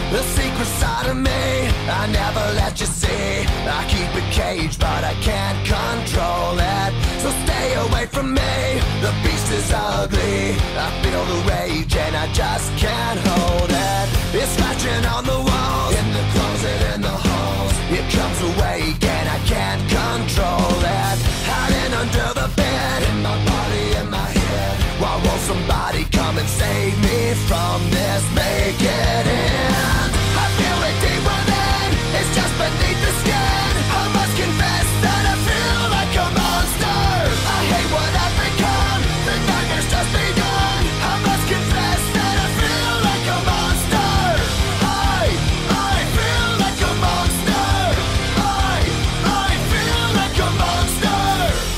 The secret side of me I never let you see. I keep it caged but I can't control it. So stay away from me, the beast is ugly. I feel the rage and I just can't hold it. It's scratching on the walls, in the closet, in the halls. It comes awake and I can't control it. Hiding under the bed, in my body, in my head. Why won't somebody come and save me from this? Make it end. I feel it deep within, it's just beneath the skin. I must confess that I feel like a monster. I hate what I've become, the nightmare's just begun. I must confess that I feel like a monster. I feel like a monster. I feel like a monster.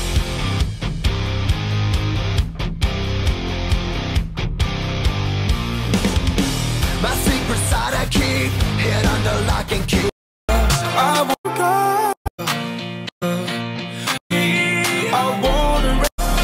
My secret side I keep hid under lock and key. I woke up. I wanna.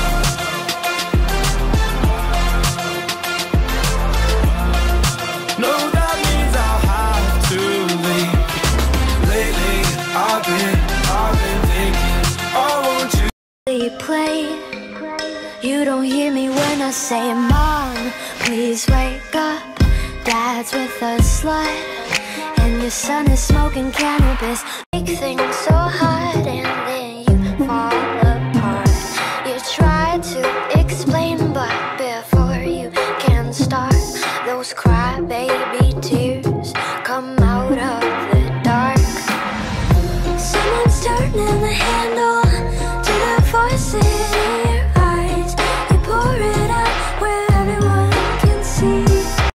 No, that means I'll have to leave. Lately, I've been thinking I want you. Play. You don't hear me when I say, Mom, please wake up. Dad's with a slut, and your son is smoking cannabis. Make things so hard, and then you fall apart. You try to explain, but before you can start, those crybaby tears come out of the dark. Someone's turning the handle to the voices in your